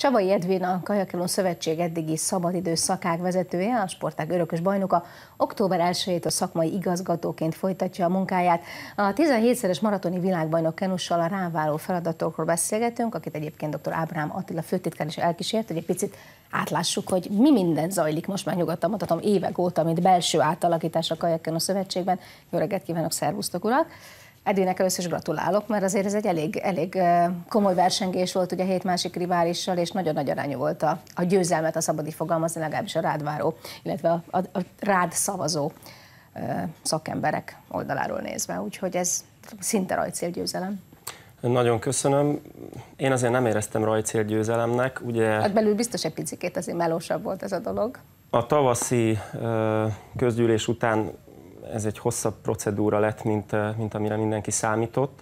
Csabai Edvin, a Kajakelon Szövetség eddigi szabadidős szakágvezetője, a sportág örökös bajnoka, október 1-től szakmai igazgatóként folytatja a munkáját. A 17-szeres maratoni világbajnok kenussal a ráváló feladatokról beszélgetünk, akit egyébként dr. Ábrám Attila főtitkár is elkísért, hogy egy picit átlássuk, hogy mi minden zajlik most már nyugodtan mondhatom évek óta, mint belső átalakítás a Kajakelon Szövetségben. Jó reggelt kívánok, szervusztok urak! Edvinnek először is gratulálok, mert azért ez egy elég komoly versengés volt ugye 7 másik riválissal, és nagyon nagy arányú volt a győzelmet, a szabad így fogalmazni, legalábbis a rád váró, illetve a rád szavazó szakemberek oldaláról nézve. Úgyhogy ez szinte rajtcélgyőzelem. Nagyon köszönöm. Én azért nem éreztem rajtcélgyőzelemnek. Ugye hát belül biztos egy picikét azért melósabb volt ez a dolog. A tavaszi közgyűlés után ez egy hosszabb procedúra lett, mint amire mindenki számított,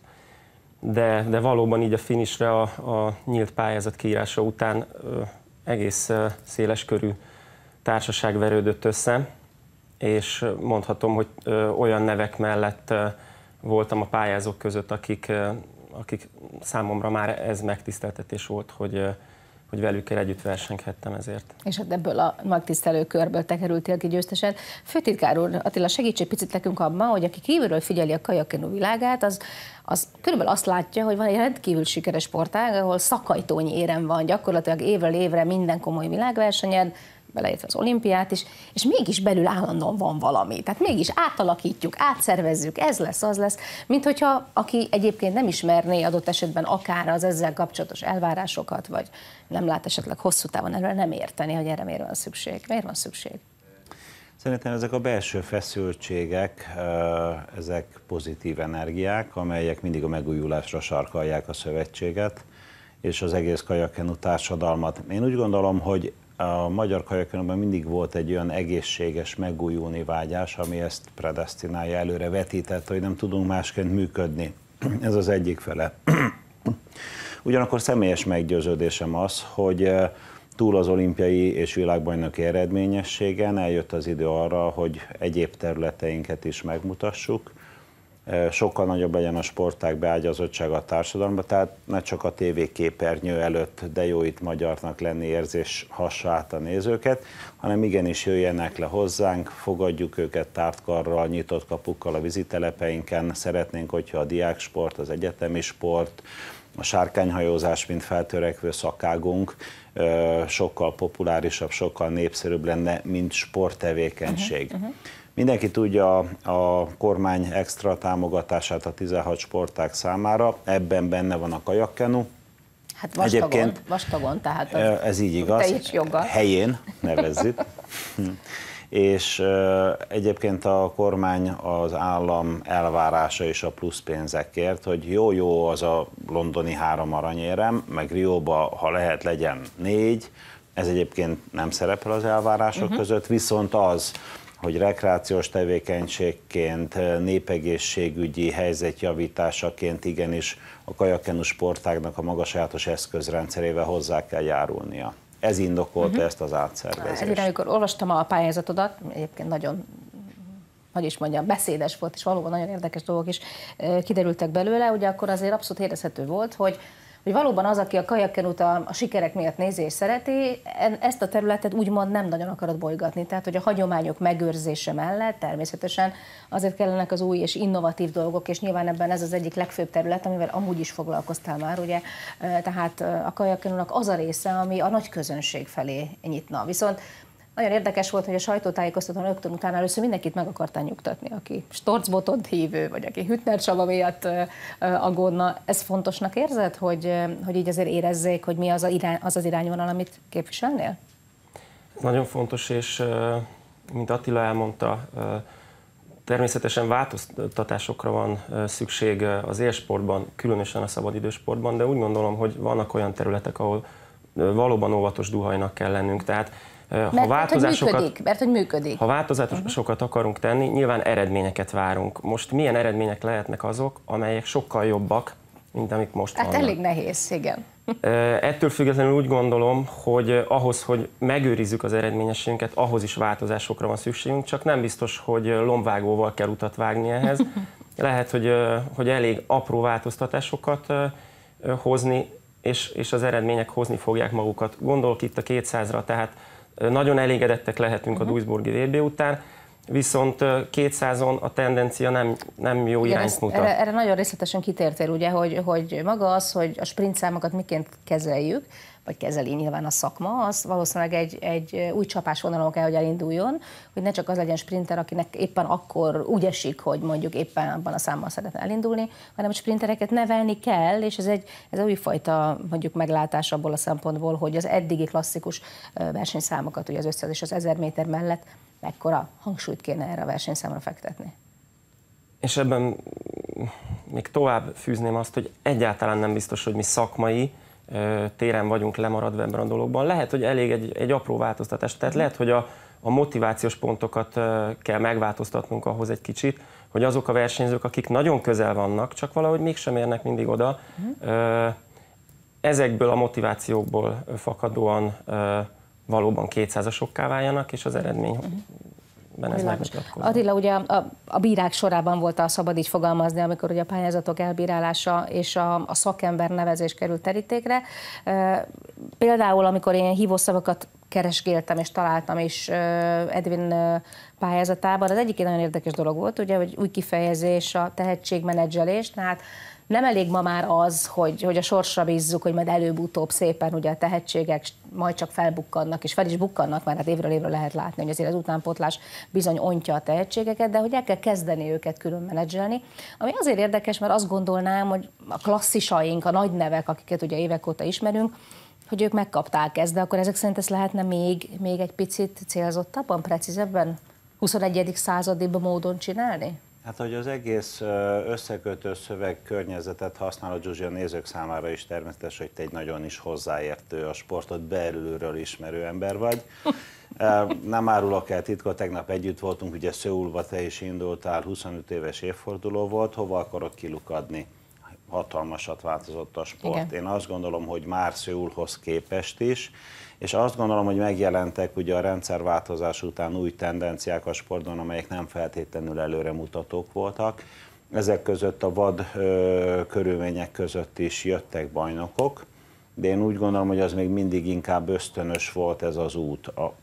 de valóban így a finishre a nyílt pályázat kiírása után egész széleskörű társaság verődött össze, és mondhatom, hogy olyan nevek mellett voltam a pályázók között, akik számomra már ez megtiszteltetés volt, hogy velük együtt versenghettem ezért. És hát ebből a megtisztelő körből te kerültél ki győztesen. Főtitkár úr, Attila, segíts egy picit nekünk abban, hogy aki kívülről figyeli a kajakkenu világát, az körülbelül azt látja, hogy van egy rendkívül sikeres sportág, ahol szakajtónyi érem van, gyakorlatilag évről évre minden komoly világversenyen, beleértve az olimpiát is, és mégis belül állandóan van valami. Tehát mégis átalakítjuk, átszervezzük, ez lesz, az lesz, mint hogyha aki egyébként nem ismerné adott esetben akár az ezzel kapcsolatos elvárásokat, vagy nem lát esetleg hosszú távon előre, nem érteni, hogy erre miért van szükség. Miért van szükség? Szerintem ezek a belső feszültségek, ezek pozitív energiák, amelyek mindig a megújulásra sarkalják a szövetséget, és az egész kajakkenu társadalmat. Én úgy gondolom, hogy a magyar kajakkenúban mindig volt egy olyan egészséges, megújulni vágyás, ami ezt predesztinálja, előre vetített, hogy nem tudunk másként működni. Ez az egyik fele. Ugyanakkor személyes meggyőződésem az, hogy túl az olimpiai és világbajnoki eredményességen eljött az idő arra, hogy egyéb területeinket is megmutassuk, sokkal nagyobb legyen a sportág beágyazottsága a társadalomba, tehát ne csak a tévéképernyő előtt de jó itt magyarnak lenni érzés hassa át a nézőket, hanem igenis jöjjenek le hozzánk, fogadjuk őket tárt karral, nyitott kapukkal a vízitelepeinken. Szeretnénk, hogyha a diáksport, az egyetemi sport, a sárkányhajózás, mint feltörekvő szakágunk sokkal populárisabb, sokkal népszerűbb lenne, mint sporttevékenység. Mindenki tudja a kormány extra támogatását a 16 sportág számára, ebben benne van a kajakkenu. Hát vastagon, tehát ez így igaz, helyén nevezzük. És egyébként a kormány, az állam elvárása is a plusz pénzekért, hogy jó az a londoni 3 aranyérem, meg Rióba, ha lehet, legyen 4, ez egyébként nem szerepel az elvárások között, viszont az, hogy rekreációs tevékenységként, népegészségügyi helyzetjavításaként igenis a kajakkenu sportágnak a maga sajátos eszközrendszerével hozzá kell járulnia. Ez indokolta ezt az átszervezést. Ezért, amikor olvastam a pályázatodat, egyébként nagyon, hogy is mondjam, beszédes volt, és valóban nagyon érdekes dolgok is kiderültek belőle, ugye akkor azért abszolút érezhető volt, hogy valóban az, aki a kajakkenut a sikerek miatt nézi és szereti, ezt a területet úgymond nem nagyon akarod bolygatni. Tehát, hogy a hagyományok megőrzése mellett természetesen azért kellenek az új és innovatív dolgok, és nyilván ebben ez az egyik legfőbb terület, amivel amúgy is foglalkoztál már, ugye? Tehát a kajakkenunak az a része, ami a nagy közönség felé nyitna. Viszont nagyon érdekes volt, hogy a sajtótájékoztatón rögtön utána először mindenkit meg akartál nyugtatni, aki Storcbotont hívő, vagy aki Hüttner Csaba miatt aggódna. Ez fontosnak érzed, hogy így azért érezzék, hogy mi az az irányvonal, amit képviselnél? Ez nagyon fontos, és mint Attila elmondta, természetesen változtatásokra van szükség az élsportban, különösen a szabadidősportban, de úgy gondolom, hogy vannak olyan területek, ahol valóban óvatos duhajnak kell lennünk. Tehát mert hogy működik. Ha változásokat akarunk tenni, nyilván eredményeket várunk. Most milyen eredmények lehetnek azok, amelyek sokkal jobbak, mint amik most vannak? Hát elég nehéz, igen. Ettől függetlenül úgy gondolom, hogy ahhoz, hogy megőrizzük az eredményességünket, ahhoz is változásokra van szükségünk, csak nem biztos, hogy lombvágóval kell utat vágni ehhez. Lehet, hogy elég apró változtatásokat hozni, és az eredmények hozni fogják magukat. Gondolok itt a 200-ra, tehát nagyon elégedettek lehetünk a Duisburgi VB után, viszont 200-on a tendencia nem jó irányt mutat. Erre nagyon részletesen kitértél, ugye, hogy maga az, hogy a sprint számokat miként kezeljük, vagy kezeli nyilván a szakma, az valószínűleg egy új csapásvonalon kell, hogy elinduljon, hogy ne csak az legyen sprinter, akinek éppen akkor úgy esik, hogy mondjuk éppen abban a számmal szeretne elindulni, hanem a sprintereket nevelni kell, és ez újfajta mondjuk meglátás abból a szempontból, hogy az eddigi klasszikus versenyszámokat, ugye az 500 és az 1000 méter mellett mekkora hangsúlyt kéne erre a versenyszámra fektetni. És ebben még tovább fűzném azt, hogy egyáltalán nem biztos, hogy mi szakmai téren vagyunk lemaradva ebben a dologban. Lehet, hogy elég egy apró változtatás. Tehát lehet, hogy a motivációs pontokat kell megváltoztatnunk ahhoz egy kicsit, hogy azok a versenyzők, akik nagyon közel vannak, csak valahogy mégsem érnek mindig oda, ezekből a motivációkból fakadóan valóban 200-asokká váljanak, és az eredményben ez megmutatkozik. Attila, ugye a bírák sorában volt, a szabad így fogalmazni, amikor ugye a pályázatok elbírálása és a szakember nevezés került terítékre. Például, amikor én hívószavakat keresgéltem és találtam is Edwin pályázatában, az egyik egy nagyon érdekes dolog volt, ugye, hogy új kifejezés, a tehetségmenedzselés, tehát nem elég ma már az, hogy a sorsra bízzuk, hogy majd előbb-utóbb szépen ugye a tehetségek majd csak felbukkannak, és fel is bukkannak, mert hát évről évre lehet látni, hogy azért az utánpótlás bizony ontja a tehetségeket, de hogy el kell kezdeni őket külön menedzselni. Ami azért érdekes, mert azt gondolnám, hogy a klasszisaink, a nagy nevek, akiket ugye évek óta ismerünk, hogy ők megkapták ezt, de akkor ezek szerint ezt lehetne még egy picit célzottabban, precízebben, 21. századi módon csinálni? Hát, hogy az egész összekötő szövegkörnyezetet használ a Zsuzsi, a nézők számára is természetes, hogy te egy nagyon is hozzáértő, a sportot belülről ismerő ember vagy. Nem árulok el titkot, tegnap együtt voltunk, ugye Szöulba te is indultál, 25 éves évforduló volt, hova akarok kilukadni? Hatalmasat változott a sport. Igen. Én azt gondolom, hogy már Szöulhoz képest is, és azt gondolom, hogy megjelentek ugye a rendszerváltozás után új tendenciák a sportban, amelyek nem feltétlenül előremutatók voltak. Ezek között a vad körülmények között is jöttek bajnokok, de én úgy gondolom, hogy az még mindig inkább ösztönös volt ez az út.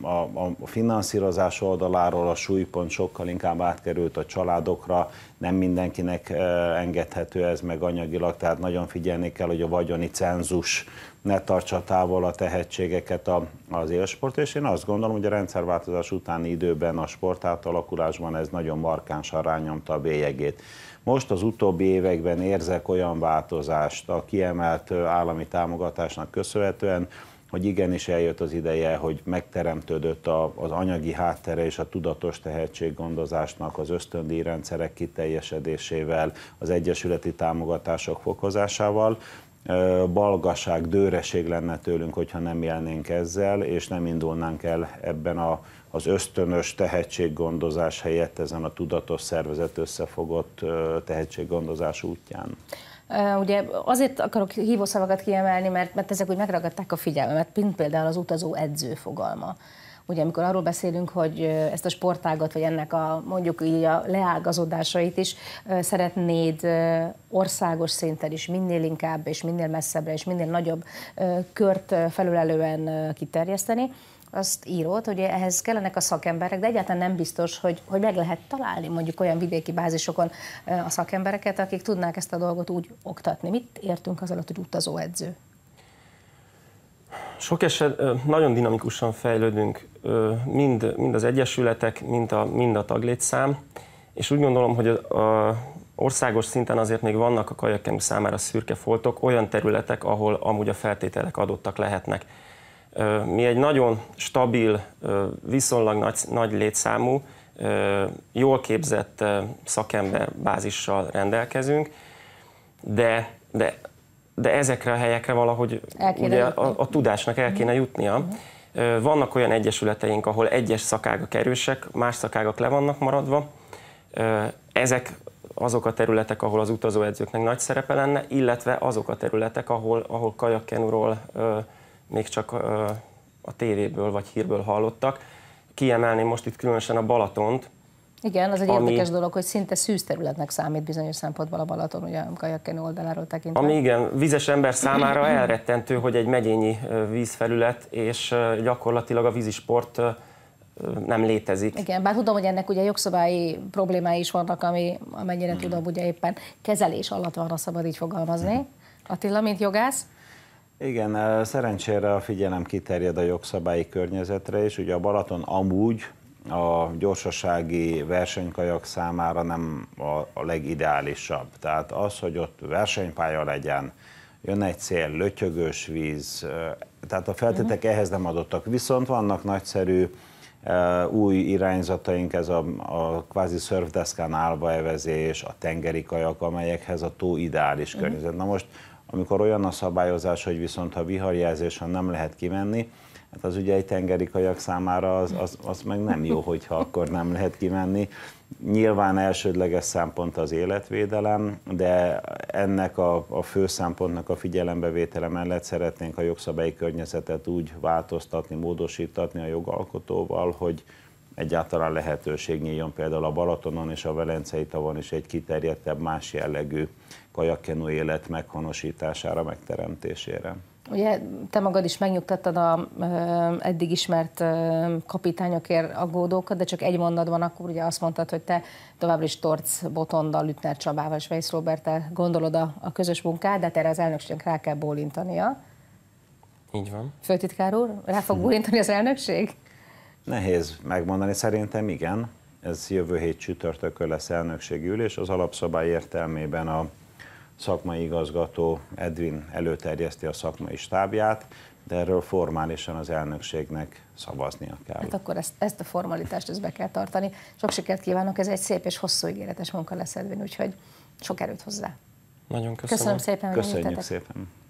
A finanszírozás oldaláról a súlypont sokkal inkább átkerült a családokra, nem mindenkinek engedhető ez meg anyagilag, tehát nagyon figyelni kell, hogy a vagyoni cenzus ne tartsa távol a tehetségeket az élsport, és én azt gondolom, hogy a rendszerváltozás utáni időben a sportátalakulásban ez nagyon markánsan rányomta a bélyegét. Most az utóbbi években érzek olyan változást a kiemelt állami támogatásnak köszönhetően, hogy igenis eljött az ideje, hogy megteremtődött az anyagi háttere és a tudatos tehetséggondozásnak az ösztöndíjrendszerek kiteljesedésével, az egyesületi támogatások fokozásával. Balgaság, dőreség lenne tőlünk, hogyha nem élnénk ezzel, és nem indulnánk el ebben az ösztönös tehetséggondozás helyett ezen a tudatos szervezet összefogott tehetséggondozás útján. Ugye azért akarok hívószavakat kiemelni, mert ezek úgy megragadták a figyelmemet, mint például az utazó edző fogalma. Ugye amikor arról beszélünk, hogy ezt a sportágat, vagy ennek a mondjuk így a leágazódásait is szeretnéd országos szinten is minél inkább, és minél messzebbre, és minél nagyobb kört felülelően kiterjeszteni, azt írod, hogy ehhez kellenek a szakemberek, de egyáltalán nem biztos, hogy meg lehet találni mondjuk olyan vidéki bázisokon a szakembereket, akik tudnák ezt a dolgot úgy oktatni. Mit értünk az alatt, hogy utazóedző? Sok eset nagyon dinamikusan fejlődünk, mind az egyesületek, mind a taglétszám, és úgy gondolom, hogy a országos szinten azért még vannak a kajakkenu számára szürke foltok, olyan területek, ahol amúgy a feltételek adottak lehetnek. Mi egy nagyon stabil, viszonylag nagy létszámú, jól képzett szakemberbázissal rendelkezünk, de ezekre a helyekre valahogy ugye a tudásnak el kéne jutnia. Vannak olyan egyesületeink, ahol egyes szakágak erősek, más szakágak le vannak maradva. Ezek azok a területek, ahol az utazóedzőknek nagy szerepe lenne, illetve azok a területek, ahol kajakkenuról még csak a tévéből vagy hírből hallottak. Kiemelném most itt különösen a Balatont, Igen, az egy érdekes dolog, hogy szinte szűz területnek számít bizonyos szempontból a Balaton, ugye a kajakkenu oldaláról tekintve. Ami igen, vizes ember számára elrettentő, hogy egy megyényi vízfelület, és gyakorlatilag a vízisport nem létezik. Igen, bár tudom, hogy ennek ugye jogszabályi problémái is vannak, ami amennyire tudom, ugye éppen kezelés alatt van, ha szabad így fogalmazni. Attila, mint jogász? Igen, szerencsére a figyelem kiterjed a jogszabályi környezetre is. Ugye a Balaton amúgy a gyorsasági versenykajak számára nem a legideálisabb. Tehát az, hogy ott versenypálya legyen, jön egy cél, lötyögős víz, tehát a feltétek ehhez nem adottak. Viszont vannak nagyszerű új irányzataink, ez a kvázi szörfdeszkán állva evezés, a tengeri kajak, amelyekhez a tó ideális környezet. Na most, amikor olyan a szabályozás, hogy viszont ha viharjelzésen nem lehet kimenni, hát az ugye egy tengeri kajak számára az meg nem jó, hogyha akkor nem lehet kimenni. Nyilván elsődleges szempont az életvédelem, de ennek a fő szempontnak a figyelembevétele mellett szeretnénk a jogszabályi környezetet úgy változtatni, módosítatni a jogalkotóval, hogy egyáltalán lehetőség nyíljon például a Balatonon és a Velencei tavon is egy kiterjedtebb, más jellegű kajakkenu élet meghonosítására, megteremtésére. Ugye te magad is megnyugtattad a eddig ismert kapitányokért aggódókat, de csak egy mondatban akkor ugye azt mondtad, hogy te továbbra is Torc Botondal, Lüttner Csabával és Weisz Róberttel gondolod a közös munkát, de erre az elnökségnek rá kell bólintania. Így van. Főtitkár úr, rá fog bólintani az elnökség? Nehéz megmondani, szerintem igen. Ez jövő hét csütörtökön lesz elnökségi ülés. Az alapszabály értelmében a szakmai igazgató Edwin előterjeszti a szakmai stábját, de erről formálisan az elnökségnek szavaznia kell. Hát akkor ezt a formalitást be kell tartani. Sok sikert kívánok, ez egy szép és hosszú ígéretes munka lesz, Edwin, úgyhogy sok erőt hozzá. Nagyon köszönöm. Köszönöm szépen, hogy Köszönjük jöttetek. szépen.